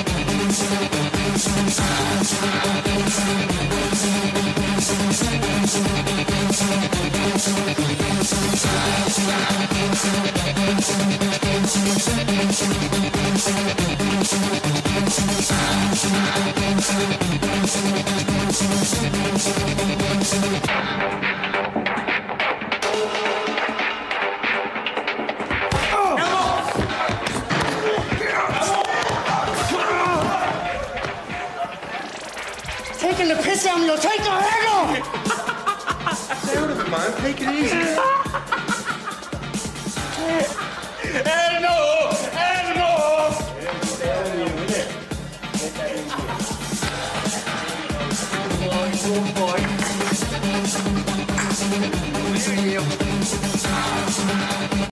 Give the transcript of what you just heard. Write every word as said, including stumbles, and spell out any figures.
Taking the piss out of you, take the handle! Say what if it, man. Take it easy.